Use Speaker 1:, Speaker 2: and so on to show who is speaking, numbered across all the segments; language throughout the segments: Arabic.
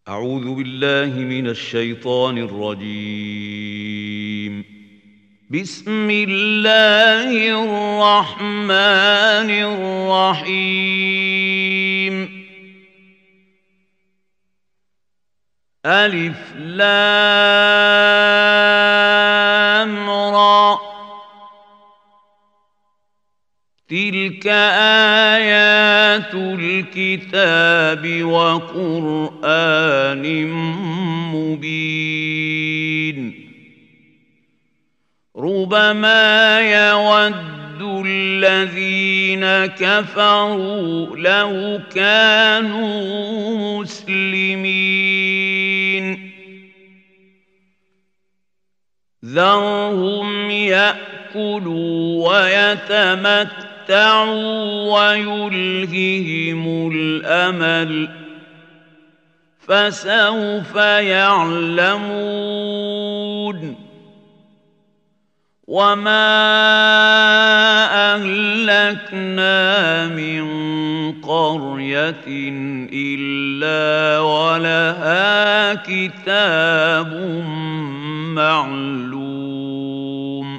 Speaker 1: أعوذ بالله من الشيطان الرجيم. بسم الله الرحمن الرحيم. ألف لام را، تلك آيات الكتاب وقرآن مبين. ربما يود الذين كفروا لو كانوا مسلمين. ذرهم يأكلوا ويتمتعوا ويلههم الأمل، فسوف يعلمون. وما أهلكنا من قرية إلا ولها كتاب معلوم.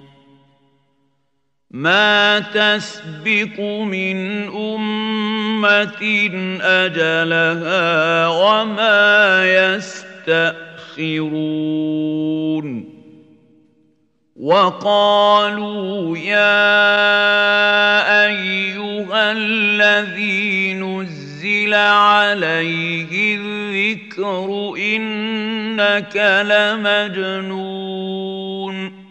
Speaker 1: ما تسبق من أمة أجلها وما يستأخرون. وقالوا يا أيها الذي نزل عليه الذكر إنك لمجنون.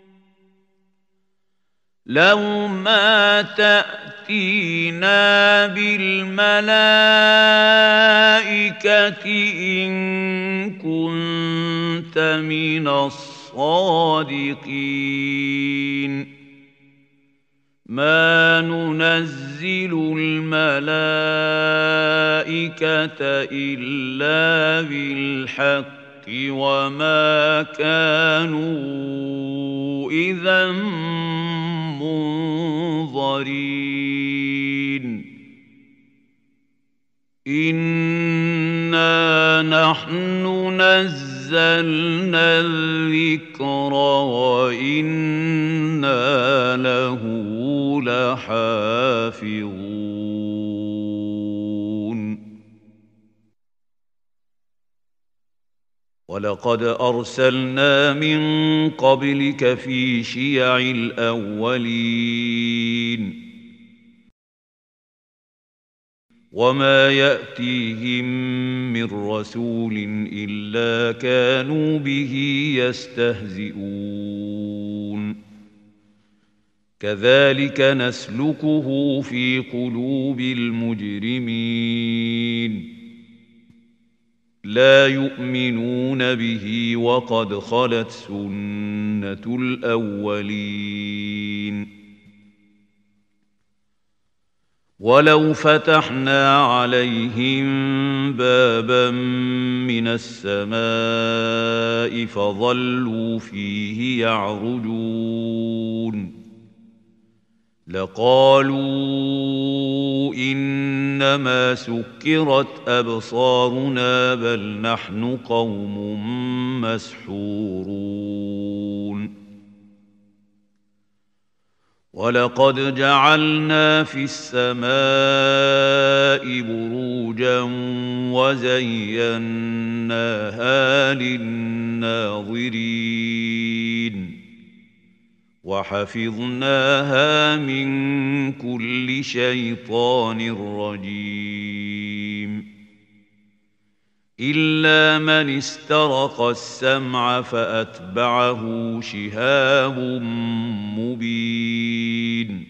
Speaker 1: لو ما تأتينا بالملائكة إن كنت من الصادقين. ما ننزل الملائكة إلا بالحق وما كانوا إذا منظرين. إنا نحن نزلنا الذكر وإنا له لحافظون. ولقد أرسلنا من قبلك في شيع الأولين وما يأتيهم من رسول إلا كانوا به يستهزئون. كذلك نسلكه في قلوب المجرمين. لا يؤمنون به وقد خلت سنة الأولين. ولو فتحنا عليهم بابا من السماء فظلوا فيه يعرجون لقالوا إنما سكرت أبصارنا بل نحن قوم مسحورون. ولقد جعلنا في السماء بروجا وزيناها للناظرين وحفظناها من كل شيطان رجيم. إلا من استرق السمع فأتبعه شهاب مبين.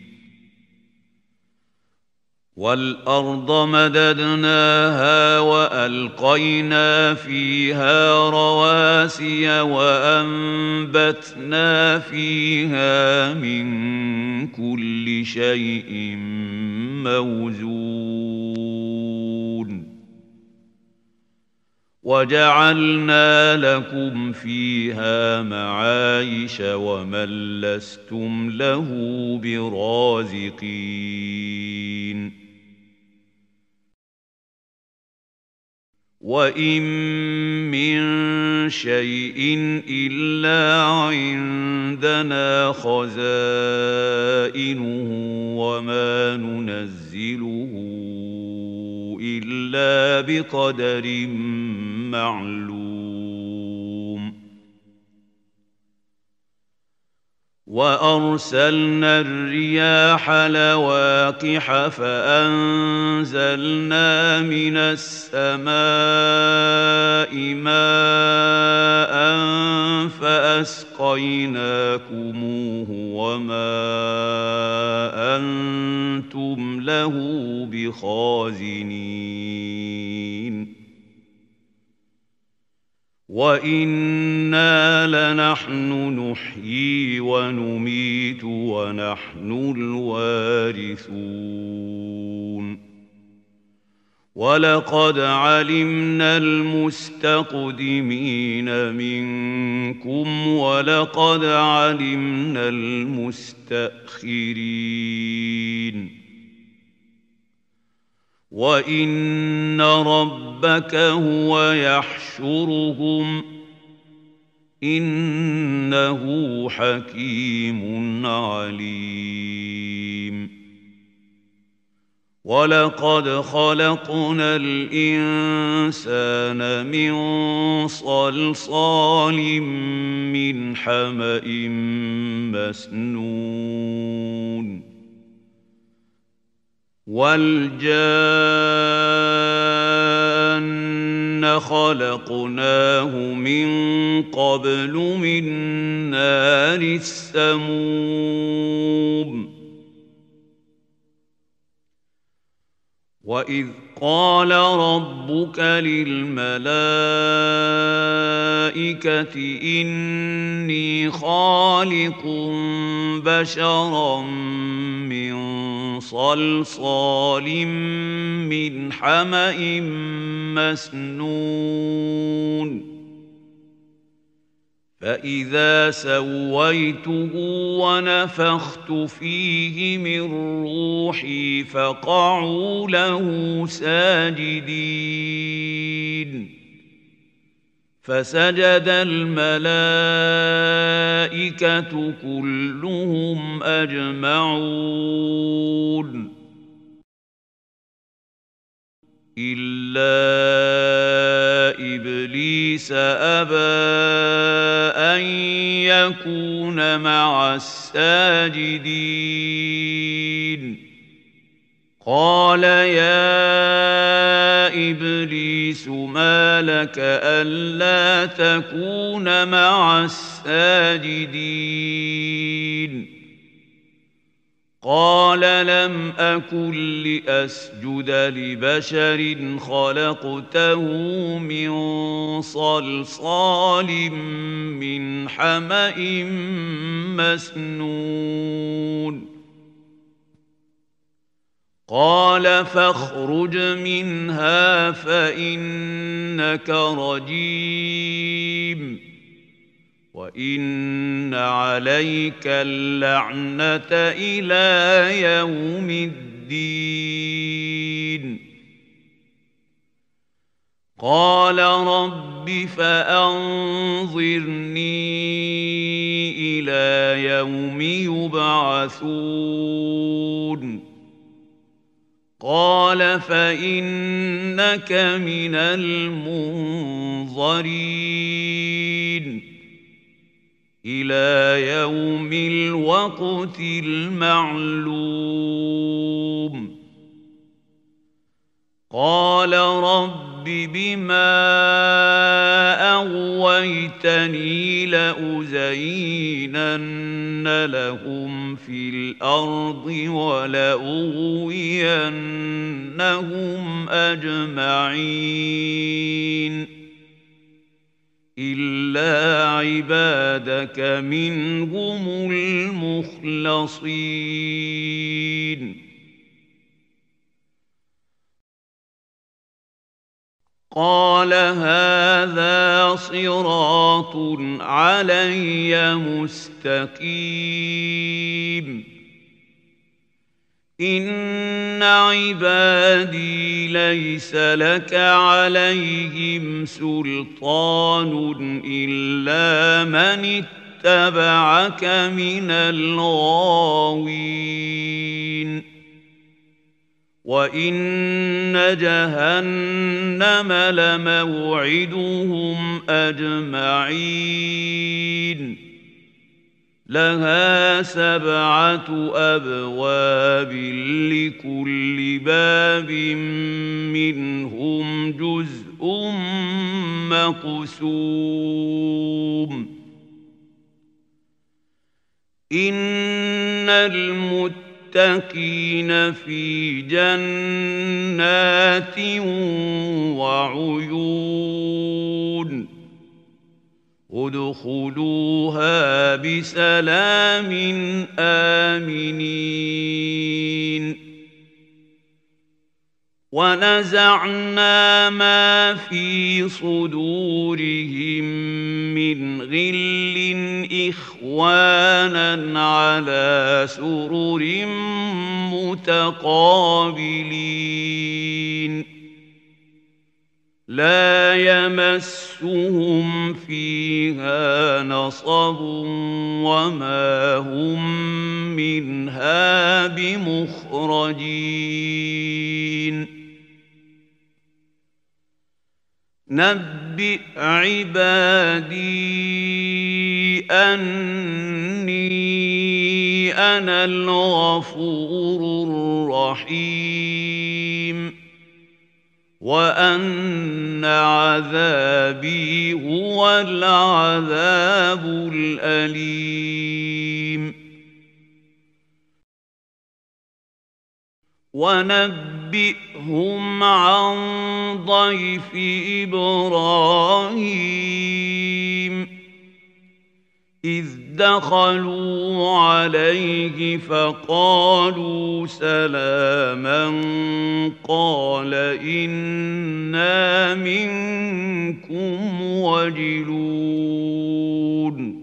Speaker 1: والأرض مددناها وألقينا فيها رواسي وأنبتنا فيها من كل شيء موزون. وجعلنا لكم فيها معايش ومن لستم له برازقين. وإن من شيء إلا عندنا خزائنه وما ننزله إلا بقدر معلوم وأرسلنا الرياح لواقح فأنزلنا من السماء ماء فأسقيناكموه وما أنتم له بخازنين وَإِنَّا لَنَحْنُ نُحْيِي وَنُمِيتُ وَنَحْنُ الْوَارِثُونَ وَلَقَدْ عَلِمْنَا الْمُسْتَقْدِمِينَ مِنكُمْ وَلَقَدْ عَلِمْنَا الْمُسْتَأْخِرِينَ وَإِنَّ رَبَّكَ هُوَ يَحْشُرُهُمْ إِنَّهُ حَكِيمٌ عَلِيمٌ وَلَقَدْ خَلَقْنَا الْإِنسَانَ مِنْ صَلْصَالٍ مِنْ حَمَإٍ مَسْنُونٍ وَالْجَانَّ خَلَقْنَاهُ مِنْ قَبْلُ مِنْ نَارِ السَّمُومِ وَإِذْ قَالَ رَبُّكَ لِلْمَلَائِكَةِ إِنِّي خَالِقٌ بَشَرًا مِّن صَلْصَالٍ مِّنْ حَمَإٍ مَّسْنُونٍ فَإِذَا سَوَّيْتُهُ وَنَفَخْتُ فِيهِ مِن رُّوحِي فَقَعُوا لَهُ سَاجِدِينَ فَسَجَدَ الْمَلَائِكَةُ كُلُّهُمْ أَجْمَعُونَ إِلَّا إِبْلِيسَ أَبَىٰ أَن يَكُونَ مَعَ السَّاجِدِينَ قَالَ يَا إِبْلِيسُ مَا لَكَ أَلَّا تَكُونَ مَعَ السَّاجِدِينَ قَالَ لَمْ أَكُن لِّأَسْجُدَ لِبَشَرٍ خَلَقْتَهُ مِن صَلْصَالٍ مِّنْ حَمَإٍ مَّسْنُونٍ قَالَ فَاخْرُجْ مِنْهَا فَإِنَّكَ رَجِيمٌ وَإِنَّ عَلَيْكَ اللَّعْنَةَ إِلَىٰ يَوْمِ الدِّينِ قَالَ رَبِّ فَأَنظِرْنِي إِلَىٰ يَوْمِ يُبْعَثُونَ قَالَ فَإِنَّكَ مِنَ الْمُنظَرِينَ إِلَىٰ يَوْمِ الْوَقْتِ الْمَعْلُومِ قَالَ رَبِّ بِمَا أَغْوَيْتَنِي لَأُزَيِّنَنَّ لَهُمْ فِي الْأَرْضِ وَلَأُغْوِيَنَّهُمْ أَجْمَعِينَ إِلَّا عِبَادَكَ مِنْهُمُ الْمُخْلَصِينَ قَالَ هَٰذَا صِرَاطٌ عَلَيَّ مُسْتَقِيمٌ إن عبادي ليس لك عليهم سلطان إلا من اتبعك من الغاوين وإن جهنم لموعدهم أجمعين لها 7 أبواب لكل باب منهم جزء مقسوم إن المتقين في جنات وعيون ادخلوها بسلام آمنين ونزعنا ما في صدورهم من غل إخوانا على سرر متقابلين لا يمسهم فيها نصب وما هم منها بمخرجين نبئ عبادي أني أنا الغفور الرحيم وأن عذابي هو العذاب الأليم ونبئهم عن ضيف إبراهيم إذ دخلوا عليه فقالوا سلاما قال إنا منكم وجلون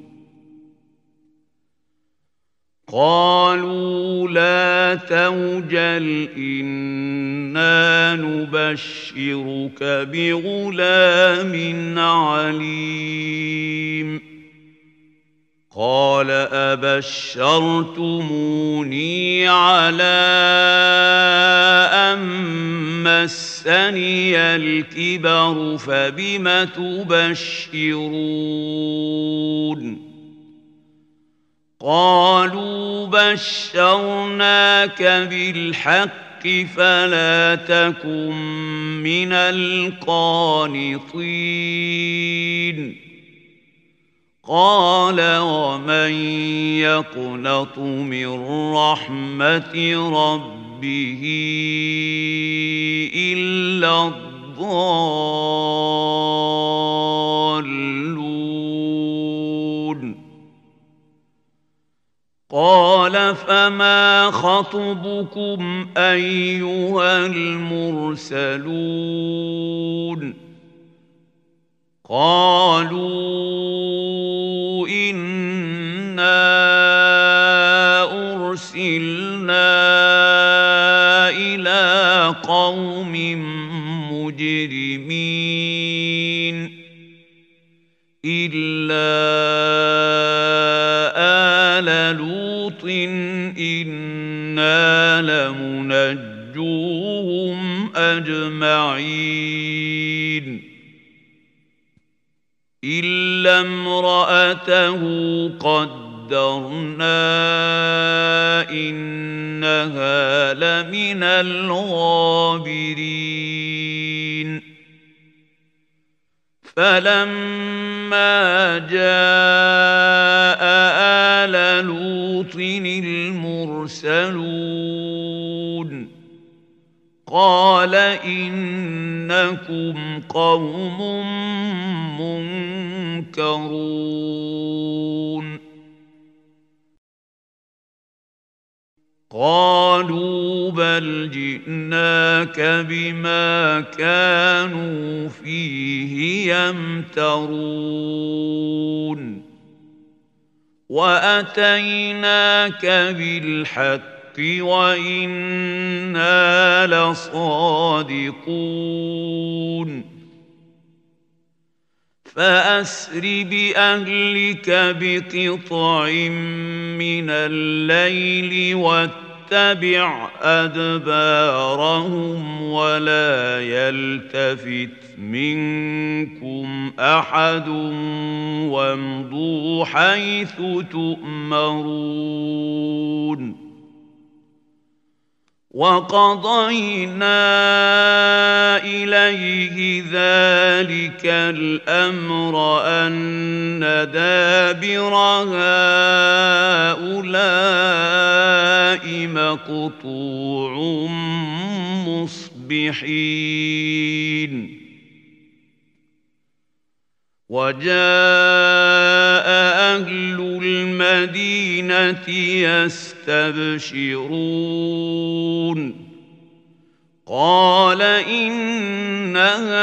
Speaker 1: قالوا لا توجل إنا نبشرك بغلام عليم قال أبشرتموني على أن مسني الكبر فبم تبشرون قالوا بشرناك بالحق فلا تكن من القانطين قال ومن يقنط من رحمة ربه إلا الضالون قال فما خطبكم أيها المرسلون قالوا إنا أرسلنا إلى قوم مجرمين إلا آل لوط إنا لمنجوهم أجمعين إلا امرأته قدرنا إنها لمن الغابرين فلما جاء آل لوط المرسلون قال إنكم قوم منكرون قالوا بل جئناك بما كانوا فيه يمترون وأتيناك بالحق وإنا لصادقون فأسر بأهلك بقطع من الليل واتبع أدبارهم ولا يلتفت منكم أحد وامضوا حيث تؤمرون وقضينا إليه ذلك الأمر أن دابر هؤلاء مقطوع مصبحين وجاء أهل المدينة يستبشرون قال إن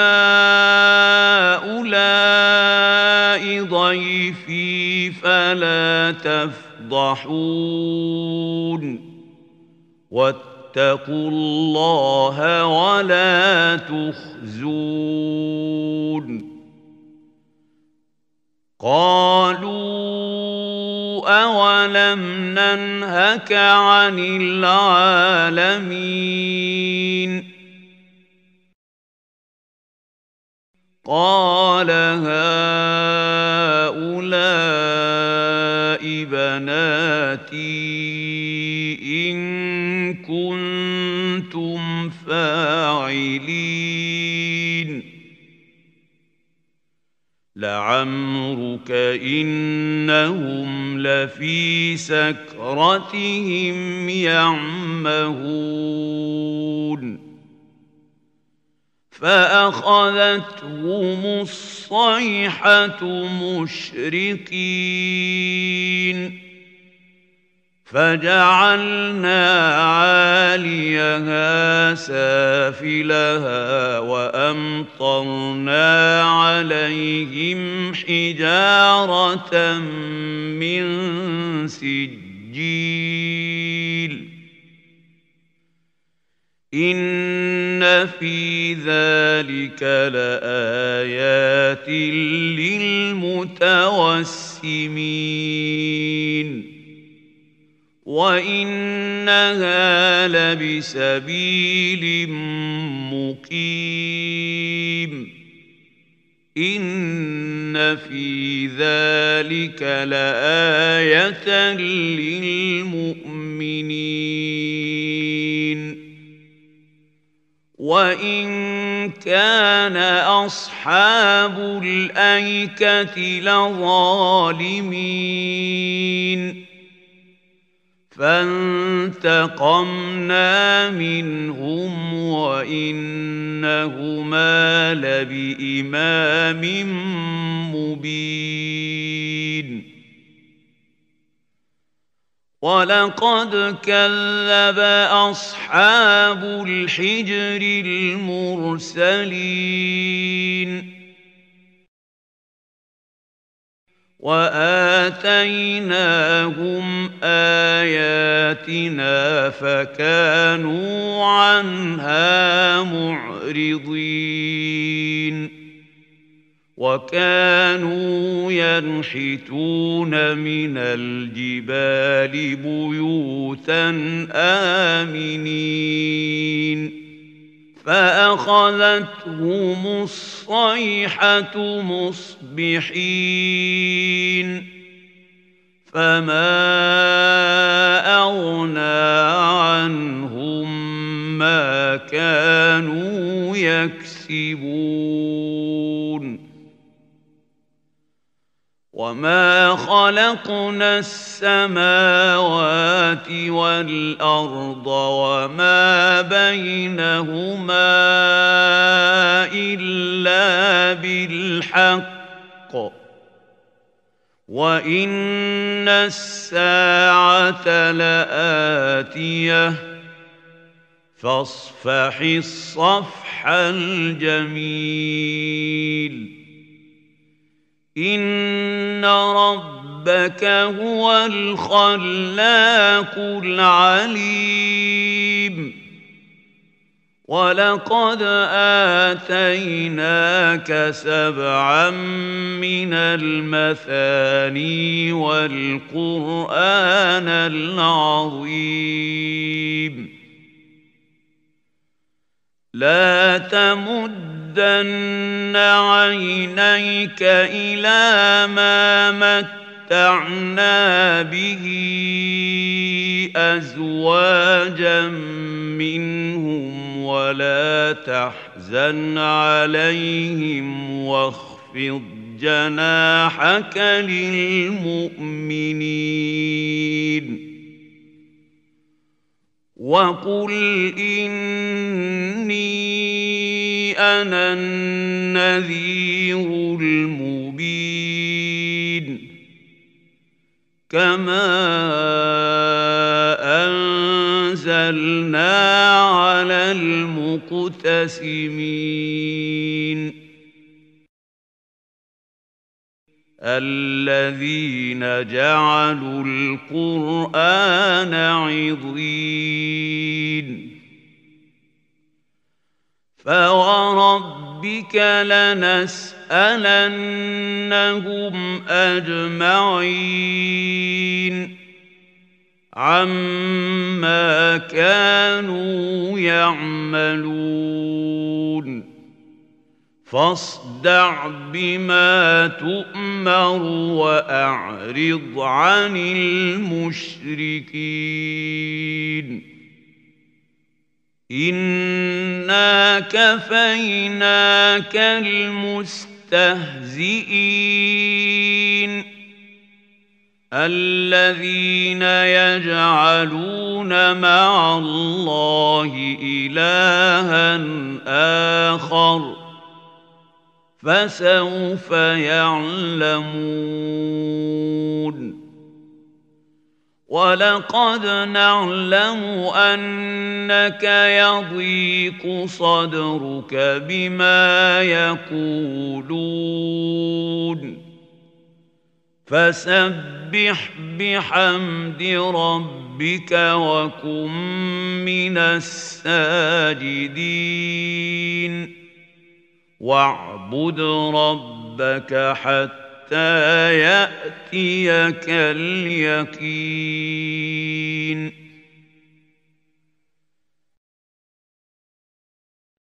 Speaker 1: هؤلاء ضيفي فلا تفضحون واتقوا الله ولا تخزون قالوا أولم ننهك عن العالمين قال هؤلاء بناتي إن كنتم فاعلين لعمرك إنهم لفي سكرتهم يعمهون فأخذتهم الصيحة مشرقين فجعلنا عاليها سافلها وأمطرنا عليهم حجارة من سجيل إن في ذلك لآيات للمتوسمين وإنها لبسبيل مقيم إن في ذلك لآية للمؤمنين وإن كان أصحاب الأيكة لظالمين فانتقمنا منهم وإنهما لبإمام مبين ولقد كذب أصحاب الحجر المرسلين وآتيناهم آياتنا فكانوا عنها معرضين وكانوا ينحتون من الجبال بيوتا آمنين فأخذتهم الصيحة مصبحين فما أغنى عنهم ما كانوا يكسبون وما خلقنا السماوات والأرض وما بينهما إلا بالحق وإن الساعة لآتية فاصفح الصفح الجميل إن ربك ربك هو الخلاق العليم ولقد آتيناك 7 من المثاني والقرآن العظيم لا تمدن عينيك إلى ما متعنا به أزواجا منهم ولا تحزن عليهم واخفض جناحك للمؤمنين وقل إني أنا النذير المبين كما أنزلنا على المقتسمين الذين جعلوا القرآن عضين فوربك لنسألنهم أجمعين عما كانوا يعملون فاصدع بما تؤمر وأعرض عن المشركين إنا كفيناك المستهزئين الذين يجعلون مع الله إلها آخر فسوف يعلمون ولقد نعلم أنك يضيق صدرك بما يقولون فسبح بحمد ربك وكن من الساجدين واعبد ربك حتى يأتيك اليقين